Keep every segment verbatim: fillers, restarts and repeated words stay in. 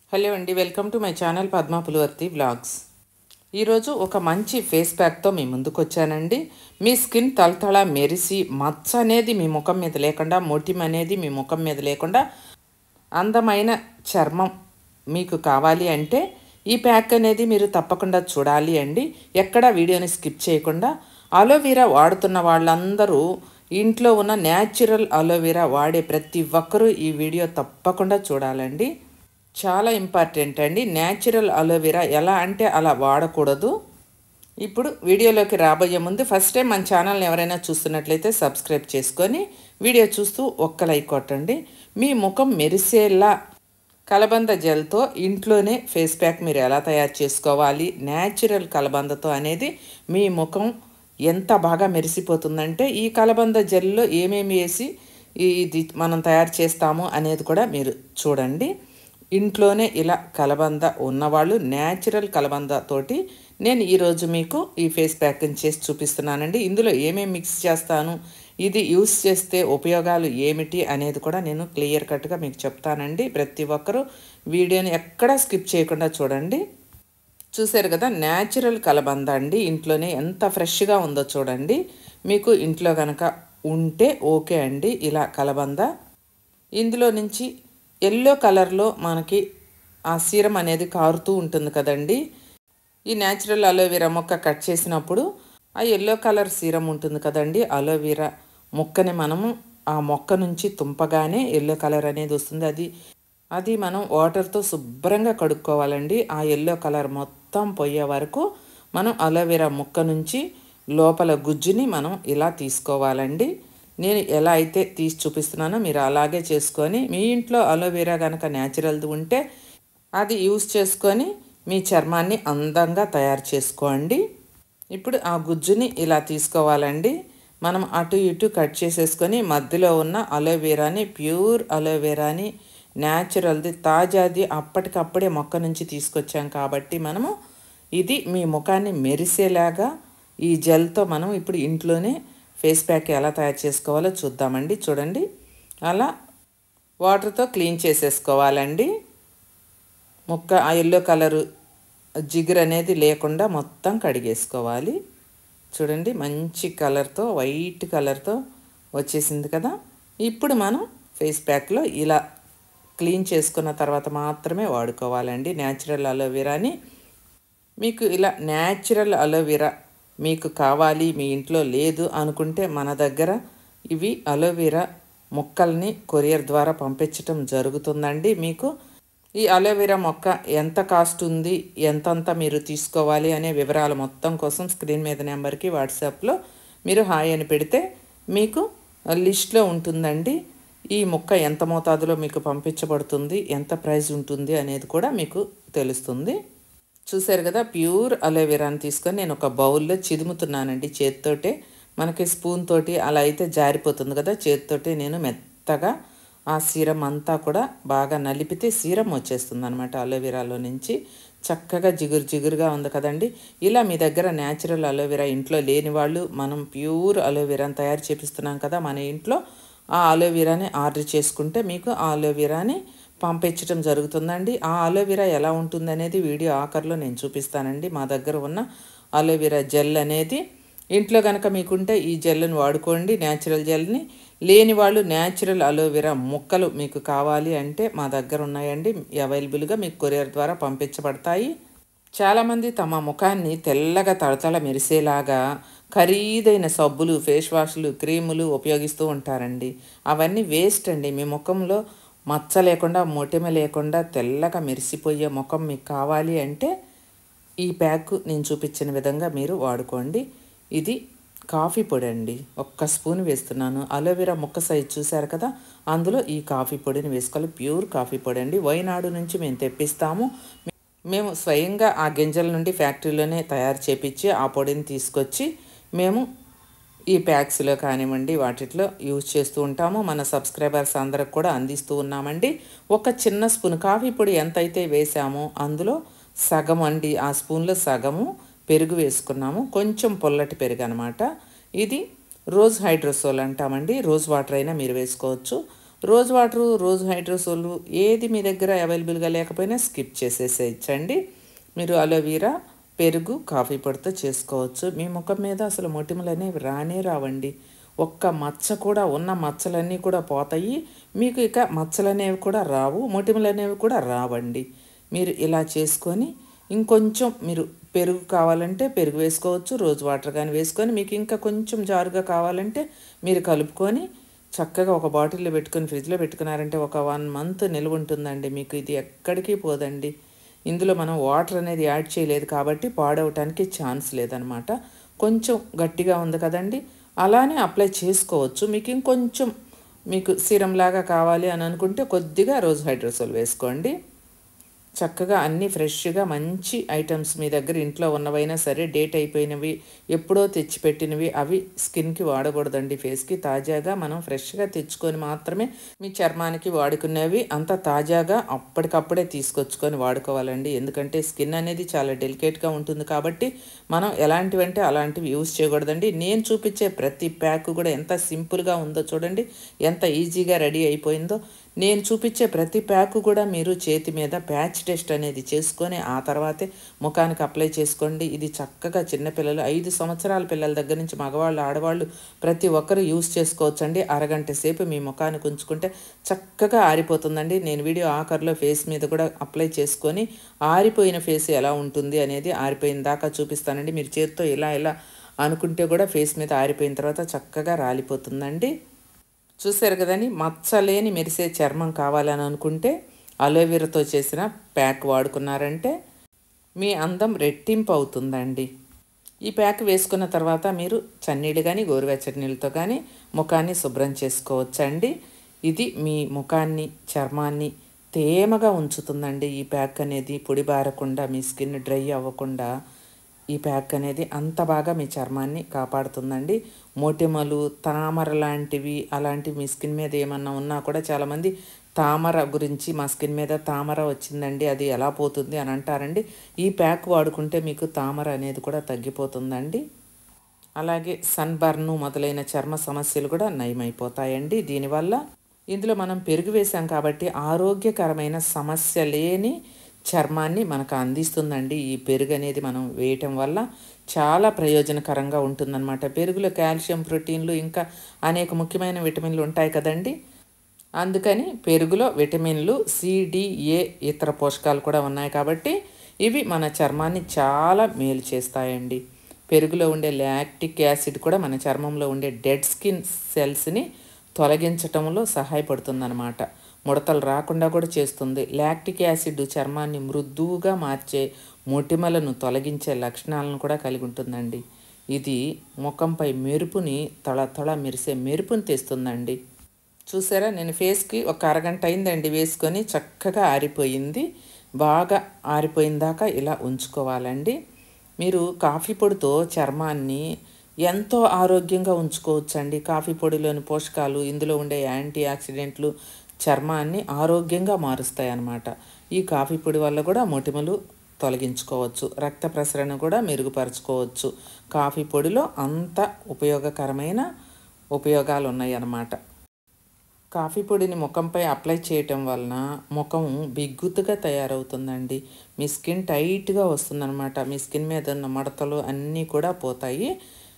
Hello అండి, welcome to my channel Padma Pulivarthi vlogs. ఈరోజు ఒక మంచి ఫేస్ ప్యాక్తో మీ ముందుకు వచ్చానండి. మీ స్కిన్ తలతళ మెరిసి మచ్చ అనేది మీ ముఖం మీద లేకుండా, మొటిమ అనేది మీ ముఖం మీద లేకుండా అందమైన చర్మం మీకు కావాలి అంటే ఈ ప్యాక్ అనేది మీరు తప్పకుండా చూడాలి అండి. ఎక్కడ వీడియోని స్కిప్ చేయకుండా. అలోవెరా వాడుతున్న వాళ్ళందరూ ఇంట్లో ఉన్న న్యాచురల్ అలోవెరా వాడే ప్రతి ఒక్కరూ ఈ వీడియో తప్పకుండా చూడాలండి. చాలా ఇంపార్టెంట్ అండి. న్యాచురల్ అలోవెరా ఎలా అంటే అలా వాడకూడదు. ఇప్పుడు వీడియోలోకి రాబోయే ముందు ఫస్ట్ టైం మన ఛానల్ని ఎవరైనా చూస్తున్నట్లయితే సబ్స్క్రైబ్ చేసుకొని వీడియో చూస్తూ ఒక్క లైక్ కొట్టండి. మీ ముఖం మెరిసేలా కలబంద జెల్తో ఇంట్లోనే ఫేస్ ప్యాక్ మీరు ఎలా తయారు చేసుకోవాలి, న్యాచురల్ కలబందతో అనేది మీ ముఖం ఎంత బాగా మెరిసిపోతుందంటే ఈ కలబంద జెల్లో ఏమేమి వేసి ఇది మనం తయారు చేస్తాము అనేది కూడా మీరు చూడండి. ఇంట్లోనే ఇలా కలబంద ఉన్నవాళ్ళు న్యాచురల్ కలబంద తోటి నేను ఈరోజు మీకు ఈ ఫేస్ ప్యాక్ని చేసి చూపిస్తున్నానండి. ఇందులో ఏమేమి మిక్స్ చేస్తాను, ఇది యూస్ చేస్తే ఉపయోగాలు ఏమిటి అనేది కూడా నేను క్లియర్ కట్గా మీకు చెప్తానండి. ప్రతి ఒక్కరూ వీడియోని ఎక్కడా స్కిప్ చేయకుండా చూడండి. చూసారు కదా, న్యాచురల్ కలబంద అండి. ఇంట్లోనే ఎంత ఫ్రెష్గా ఉందో చూడండి. మీకు ఇంట్లో కనుక ఉంటే ఓకే అండి. ఇలా కలబంద ఇందులో నుంచి ఎల్లో కలర్లో మనకి ఆ సీరం అనేది కారుతూ ఉంటుంది కదండి. ఈ న్యాచురల్ అలోవెరా మొక్క కట్ చేసినప్పుడు ఆ ఎల్లో కలర్ సీరం ఉంటుంది కదండి. అలోవెరా మొక్కని మనము ఆ మొక్క నుంచి తుంపగానే ఎల్లో కలర్ అనేది వస్తుంది. అది అది మనం వాటర్తో శుభ్రంగా కడుక్కోవాలండి. ఆ ఎల్లో కలర్ మొత్తం పోయే వరకు మనం అలోవెరా మొక్క నుంచి లోపల గుజ్జుని మనం ఇలా తీసుకోవాలండి. నేను ఎలా అయితే తీసి చూపిస్తున్నానో మీరు అలాగే చేసుకొని మీ ఇంట్లో అలోవెరా కనుక న్యాచురల్ది ఉంటే అది యూస్ చేసుకొని మీ చర్మాన్ని అందంగా తయారు చేసుకోండి. ఇప్పుడు ఆ గుజ్జుని ఇలా తీసుకోవాలండి. మనం అటు ఇటు కట్ చేసేసుకొని మధ్యలో ఉన్న అలోవెరాని, ప్యూర్ అలోవెరాని, న్యాచురల్ది, తాజాది, అప్పటికప్పుడే మొక్క నుంచి తీసుకొచ్చాం కాబట్టి మనము ఇది మీ ముఖాన్ని మెరిసేలాగా ఈ జెల్తో మనం ఇప్పుడు ఇంట్లోనే ఫేస్ ప్యాక్ ఎలా తయారు చేసుకోవాలో చూద్దామండి. చూడండి, అలా వాటర్తో క్లీన్ చేసేసుకోవాలండి. ముక్క ఆ ఎల్లో కలరు జిగురు అనేది లేకుండా మొత్తం కడిగేసుకోవాలి. చూడండి, మంచి కలర్తో, వైట్ కలర్తో వచ్చేసింది కదా. ఇప్పుడు మనం ఫేస్ ప్యాక్లో ఇలా క్లీన్ చేసుకున్న తర్వాత మాత్రమే వాడుకోవాలండి న్యాచురల్ అలోవెరాని. మీకు ఇలా న్యాచురల్ అలోవెరా మీకు కావాలి, మీ ఇంట్లో లేదు అనుకుంటే మన దగ్గర ఇవి అలోవెరా మొక్కల్ని కొరియర్ ద్వారా పంపించటం జరుగుతుందండి. మీకు ఈ అలోవెరా మొక్క ఎంత కాస్ట్ ఉంది, ఎంతంత మీరు తీసుకోవాలి అనే వివరాలు మొత్తం కోసం స్క్రీన్ మీద నెంబర్కి వాట్సాప్లో మీరు హాయ్ అని పెడితే మీకు లిస్ట్లో ఉంటుందండి. ఈ మొక్క ఎంత మోతాదులో మీకు పంపించబడుతుంది, ఎంత ప్రైస్ ఉంటుంది అనేది కూడా మీకు తెలుస్తుంది. చూసారు కదా, ప్యూర్ అలోవెరాని తీసుకొని నేను ఒక బౌల్లో చిదుముతున్నానండి చేతితోటే. మనకి స్పూన్ తోటి అలా అయితే జారిపోతుంది కదా, చేతితోటి నేను మెత్తగా ఆ సీరం అంతా కూడా బాగా నలిపితే సీరం వచ్చేస్తుంది అనమాట అలోవెరాలో నుంచి. చక్కగా జిగురు జిగురుగా ఉంది కదండి. ఇలా మీ దగ్గర న్యాచురల్ అలోవెరా ఇంట్లో లేని వాళ్ళు మనం ప్యూర్ అలోవెరాని తయారు చేపిస్తున్నాం కదా మన ఇంట్లో, ఆ అలోవెరాని ఆర్డర్ చేసుకుంటే మీకు ఆ అలోవెరాని పంపించడం జరుగుతుందండి. ఆ అలోవెరా ఎలా ఉంటుంది అనేది వీడియో ఆఖరిలో నేను చూపిస్తానండి. మా దగ్గర ఉన్న అలోవెరా జెల్ అనేది ఇంట్లో కనుక మీకుంటే ఈ జెల్ని వాడుకోండి, న్యాచురల్ జెల్ని. లేని వాళ్ళు న్యాచురల్ అలోవెరా ముక్కలు మీకు కావాలి అంటే మా దగ్గర ఉన్నాయండి, అవైలబుల్గా మీకు కొరియర్ ద్వారా పంపించబడతాయి. చాలామంది తమ ముఖాన్ని తెల్లగా తడతళ మెరిసేలాగా ఖరీదైన సబ్బులు, ఫేస్ వాష్లు, క్రీములు ఉపయోగిస్తూ ఉంటారండి. అవన్నీ వేస్ట్ అండి. మీ ముఖంలో మచ్చ లేకుండా, మొటిమ లేకుండా తెల్లగా మెరిసిపోయే ముఖం మీకు కావాలి అంటే ఈ ప్యాక్ నేను చూపించిన విధంగా మీరు వాడుకోండి. ఇది కాఫీ పొడి అండి, ఒక్క స్పూన్ వేస్తున్నాను. అలోవెరా ముక్క సైజు చూశారు కదా, అందులో ఈ కాఫీ పొడిని వేసుకోవాలి. ప్యూర్ కాఫీ పొడి అండి, వైనాడు నుంచి మేము తెప్పిస్తాము. మేము స్వయంగా ఆ గింజల నుండి ఫ్యాక్టరీలోనే తయారు చేపించి ఆ పొడిని తీసుకొచ్చి మేము ఈ ప్యాక్స్లో కానివ్వండి వాటిలో యూజ్ చేస్తూ ఉంటాము. మన సబ్స్క్రైబర్స్ అందరికి కూడా అందిస్తూ ఉన్నామండి. ఒక చిన్న స్పూన్ కాఫీ పొడి ఎంతైతే వేసామో అందులో సగం అండి, ఆ స్పూన్లో సగము పెరుగు వేసుకున్నాము. కొంచెం పొల్లటి పెరుగు అనమాట. ఇది రోజ్ హైడ్రోసోల్ అంటామండి. రోజ్ వాటర్ అయినా మీరు వేసుకోవచ్చు. రోజ్ వాటరు, రోజ్ హైడ్రోసోలు ఏది మీ దగ్గర అవైలబుల్గా లేకపోయినా స్కిప్ చేసేసేయచ్చండి. మీరు అలోవీరా, పెరుగు, కాఫీ పొడితో చేసుకోవచ్చు. మీ ముఖం మీద అసలు మొటిమలు అనేవి రానే రావండి. ఒక్క మచ్చ కూడా, ఉన్న మచ్చలన్నీ కూడా పోతాయి. మీకు ఇక మచ్చలు అనేవి కూడా రావు, మొటిమలు అనేవి కూడా రావండి. మీరు ఇలా చేసుకొని ఇంకొంచెం మీరు పెరుగు కావాలంటే పెరుగు వేసుకోవచ్చు, రోజ్ వాటర్ కానీ వేసుకొని, మీకు ఇంకా కొంచెం జారుగా కావాలంటే మీరు కలుపుకొని చక్కగా ఒక బాటిల్లో పెట్టుకొని ఫ్రిడ్జ్లో పెట్టుకున్నారంటే ఒక వన్ మంత్ నిల్వ ఉంటుందండి. మీకు ఇది ఎక్కడికి పోదండి. ఇందులో మనం వాటర్ అనేది యాడ్ చేయలేదు కాబట్టి పాడవటానికి ఛాన్స్ లేదనమాట. కొంచెం గట్టిగా ఉంది కదండి, అలానే అప్లై చేసుకోవచ్చు. మీకు ఇంకొంచెం మీకు సీరం లాగా కావాలి అని అనుకుంటే కొద్దిగా రోజ్ హైడ్రోసోల్ వేసుకోండి. చక్కగా అన్నీ ఫ్రెష్గా మంచి ఐటమ్స్ మీ దగ్గర ఇంట్లో ఉన్నవైనా సరే, డేట్ అయిపోయినవి ఎప్పుడో తెచ్చిపెట్టినవి అవి స్కిన్కి వాడకూడదండి. ఫేస్కి తాజాగా మనం ఫ్రెష్గా తెచ్చుకొని మాత్రమే మీ చర్మానికి వాడుకునేవి అంత తాజాగా అప్పటికప్పుడే తీసుకొచ్చుకొని వాడుకోవాలండి. ఎందుకంటే స్కిన్ అనేది చాలా డెలికేట్గా ఉంటుంది కాబట్టి మనం ఎలాంటివంటే అలాంటివి యూజ్ చేయకూడదండి. నేను చూపించే ప్రతి ప్యాక్ కూడా ఎంత సింపుల్గా ఉందో చూడండి, ఎంత ఈజీగా రెడీ అయిపోయిందో. నేను చూపించే ప్రతి ప్యాక్ కూడా మీరు చేతి మీద ప్యాచ్ టెస్ట్ అనేది చేసుకొని ఆ తర్వాతే ముఖానికి అప్లై చేసుకోండి. ఇది చక్కగా చిన్నపిల్లలు, ఐదు సంవత్సరాల పిల్లల దగ్గర నుంచి మగవాళ్ళు, ఆడవాళ్ళు ప్రతి ఒక్కరు యూస్ చేసుకోవచ్చండి. అరగంట సేపు మీ ముఖానికి ఉంచుకుంటే చక్కగా ఆరిపోతుందండి. నేను వీడియో ఆఖరిలో ఫేస్ మీద కూడా అప్లై చేసుకొని ఆరిపోయిన ఫేస్ ఎలా ఉంటుంది అనేది ఆరిపోయిన దాకా చూపిస్తానండి. మీరు చేతితో ఇలా ఇలా అనుకుంటే కూడా ఫేస్ మీద ఆరిపోయిన తర్వాత చక్కగా రాలిపోతుందండి. చూసారు కదండి, మచ్చలేని మెరిసే చర్మం కావాలని అనుకుంటే అలోవెరాతో చేసిన ప్యాక్ వాడుకున్నారంటే మీ అందం రెట్టింపు అవుతుందండి. ఈ ప్యాక్ వేసుకున్న తర్వాత మీరు చన్నీళ్ళు కానీ గోరువెచ్చటి నీళ్ళతో కానీ ముఖాన్ని శుభ్రం చేసుకోవచ్చండి. ఇది మీ ముఖాన్ని, చర్మాన్ని తేమగా ఉంచుతుందండి. ఈ ప్యాక్ అనేది పొడి బారకుండా, మీ స్కిన్ డ్రై అవ్వకుండా ఈ ప్యాక్ అనేది అంత బాగా మీ చర్మాన్ని కాపాడుతుందండి. మొటిమలు, తామర లాంటివి అలాంటివి మీ స్కిన్ మీద ఏమన్నా ఉన్నా కూడా చాలామంది తామర గురించి, మా స్కిన్ మీద తామర వచ్చిందండి అది ఎలా పోతుంది అని అంటారండి. ఈ ప్యాక్ వాడుకుంటే మీకు తామర అనేది కూడా తగ్గిపోతుందండి. అలాగే సన్బర్న్ మొదలైన చర్మ సమస్యలు కూడా నయమైపోతాయండి దీనివల్ల. ఇందులో మనం పెరుగు వేసాం కాబట్టి ఆరోగ్యకరమైన సమస్య లేని చర్మాన్ని మనకు అందిస్తుందండి. ఈ పెరుగు అనేది మనం వేయటం వల్ల చాలా ప్రయోజనకరంగా ఉంటుందన్నమాట. పెరుగులో కాల్షియం, ప్రోటీన్లు ఇంకా అనేక ముఖ్యమైన విటమిన్లు ఉంటాయి కదండి. అందుకని పెరుగులో విటమిన్లు సి, డి, ఏ ఇతర పోషకాలు కూడా ఉన్నాయి కాబట్టి ఇవి మన చర్మాన్ని చాలా మేలు చేస్తాయండి. పెరుగులో ఉండే లాక్టిక్ యాసిడ్ కూడా మన చర్మంలో ఉండే డెడ్ స్కిన్ సెల్స్ని తొలగించటంలో సహాయపడుతుందన్నమాట. ముడతలు రాకుండా కూడా చేస్తుంది. లాక్టిక్ యాసిడ్ చర్మాన్ని మృదువుగా మార్చే, మొటిమలను తొలగించే లక్షణాలను కూడా కలిగి ఉంటుందండి. ఇది ముఖంపై మెరుపుని, తళతళ మెరిసే మెరుపుని తెస్తుందండి. చూసారా, నేను ఫేస్కి ఒక అరగంట అయిందండి వేసుకొని, చక్కగా ఆరిపోయింది. బాగా ఆరిపోయిన దాకా ఇలా ఉంచుకోవాలండి. మీరు కాఫీ పొడితో చర్మాన్ని ఎంతో ఆరోగ్యంగా ఉంచుకోవచ్చండి. కాఫీ పొడిలోని పోషకాలు, ఇందులో ఉండే యాంటీ ఆక్సిడెంట్లు చర్మాన్ని ఆరోగ్యంగా మారుస్తాయి అన్నమాట. ఈ కాఫీ పొడి వల్ల కూడా మొటిమలు తొలగించుకోవచ్చు, రక్త ప్రసరణ కూడా మెరుగుపరచుకోవచ్చు. కాఫీ పొడిలో అంత ఉపయోగకరమైన ఉపయోగాలు ఉన్నాయి అన్నమాట. కాఫీ పొడిని ముఖంపై అప్లై చేయటం వలన ముఖం బిగ్గుతుగా తయారవుతుందండి. మీ స్కిన్ టైట్గా వస్తుందన్నమాట. మీ స్కిన్ మీద ఉన్న మడతలు అన్నీ కూడా పోతాయి.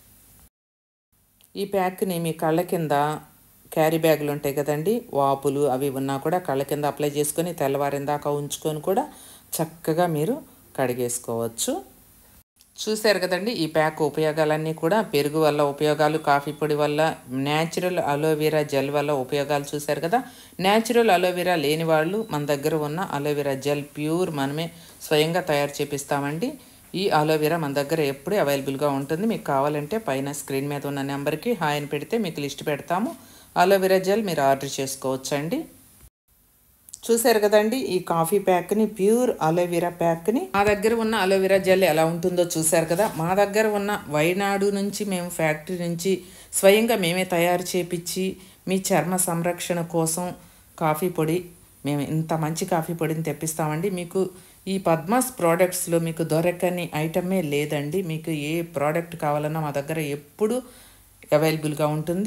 ఈ ప్యాక్ని మీ కళ్ళ కింద, క్యారీ బ్యాగులు ఉంటాయి కదండి, వాపులు అవి ఉన్నా కూడా కళ్ళ కింద అప్లై చేసుకొని తెల్లవారిన దాకా ఉంచుకొని కూడా చక్కగా మీరు కడిగేసుకోవచ్చు. చూశారు కదండి ఈ ప్యాక్ ఉపయోగాలన్నీ కూడా. పెరుగు వల్ల ఉపయోగాలు, కాఫీ పొడి వల్ల, న్యాచురల్ అలోవెరా జెల్ వల్ల ఉపయోగాలు చూశారు కదా. న్యాచురల్ అలోవెరా లేని వాళ్ళు మన దగ్గర ఉన్న అలోవెరా జెల్ ప్యూర్ మనమే స్వయంగా తయారు చేపిస్తామండి. ఈ అలోవెరా మన దగ్గర ఎప్పుడూ అవైలబుల్గా ఉంటుంది. మీకు కావాలంటే పైన స్క్రీన్ మీద ఉన్న నెంబర్కి హాయ్ అని పెడితే మీకు లిస్ట్ పెడతాము. అలోవెరా జెల్ మీరు ఆర్డర్ చేసుకోవచ్చండి. చూసారు కదండి ఈ కాఫీ ప్యాక్ని, ప్యూర్ అలోవెరా ప్యాక్ని. మా దగ్గర ఉన్న అలోవెరా జెల్ ఎలా ఉంటుందో చూసారు కదా. మా దగ్గర ఉన్న వైనాడు నుంచి మేము ఫ్యాక్టరీ నుంచి స్వయంగా మేమే తయారు చేపించి మీ చర్మ సంరక్షణ కోసం కాఫీ పొడి, మేము ఇంత మంచి కాఫీ పొడిని తెప్పిస్తామండి. మీకు ఈ పద్మాస్ ప్రోడక్ట్స్లో మీకు దొరకని ఐటమే లేదండి. మీకు ఏ ప్రోడక్ట్ కావాలన్నా మా దగ్గర ఎప్పుడు అవైలబుల్గా ఉంటుంది.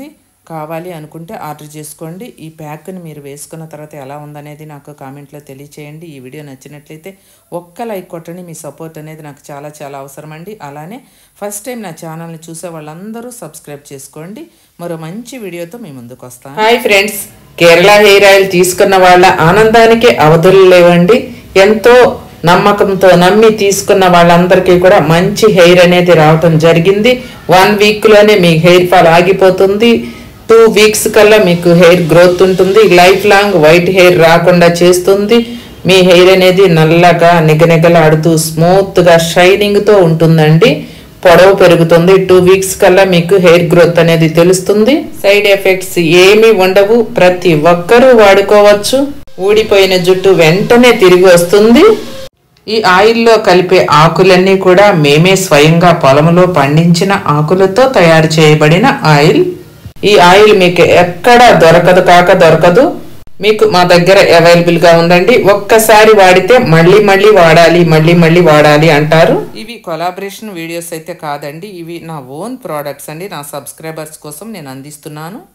కావాలి అనుకుంటే ఆర్డర్ చేసుకోండి. ఈ ప్యాక్ని మీరు వేసుకున్న తర్వాత ఎలా ఉందనేది నాకు కామెంట్లో తెలియచేయండి. ఈ వీడియో నచ్చినట్లయితే ఒక్క లైక్ కొట్టండి. మీ సపోర్ట్ అనేది నాకు చాలా చాలా అవసరం అండి. అలానే ఫస్ట్ టైం నా ఛానల్ని చూసే వాళ్ళందరూ సబ్స్క్రైబ్ చేసుకోండి. మరో మంచి వీడియోతో మీ ముందుకు వస్తాను. Hi friends, Kerala hair oil తీసుకున్న వాళ్ళ ఆనందానికి అవధులు లేవండి. ఎంతో నమ్మకంతో నమ్మి తీసుకున్న వాళ్ళందరికీ కూడా మంచి హెయిర్ అనేది రావటం జరిగింది. వన్ వీక్లోనే మీ హెయిర్ ఫాల్ ఆగిపోతుంది. టూ వీక్స్ కల్లా మీకు హెయిర్ గ్రోత్ ఉంటుంది. లైఫ్ లాంగ్ వైట్ హెయిర్ రాకుండా చేస్తుంది. మీ హెయిర్ అనేది నల్లగా నిగనిగలాడుతూ స్మూత్గా షైనింగ్తో ఉంటుందండి. పొడవు పెరుగుతుంది. టూ వీక్స్ కల్లా మీకు హెయిర్ గ్రోత్ అనేది తెలుస్తుంది. సైడ్ ఎఫెక్ట్స్ ఏమీ ఉండవు. ప్రతి ఒక్కరూ వాడుకోవచ్చు. ఊడిపోయిన జుట్టు వెంటనే తిరిగి వస్తుంది. ఈ ఆయిల్లో కలిపే ఆకులన్నీ కూడా మేమే స్వయంగా పొలంలో పండించిన ఆకులతో తయారు చేయబడిన ఆయిల్. ఈ ఆయిల్ మీకు ఎక్కడ దొరకదు కాక దొరకదు. మీకు మా దగ్గర అవైలబుల్గా ఉందండి. ఒక్కసారి వాడితే మళ్ళీ మళ్ళీ వాడాలి మళ్ళీ మళ్ళీ వాడాలి అంటారు. ఇవి కొలాబరేషన్ వీడియోస్ అయితే కాదండి. ఇవి నా ఓన్ ప్రోడక్ట్స్ అండి. నా సబ్స్క్రైబర్స్ కోసం నేను అందిస్తున్నాను.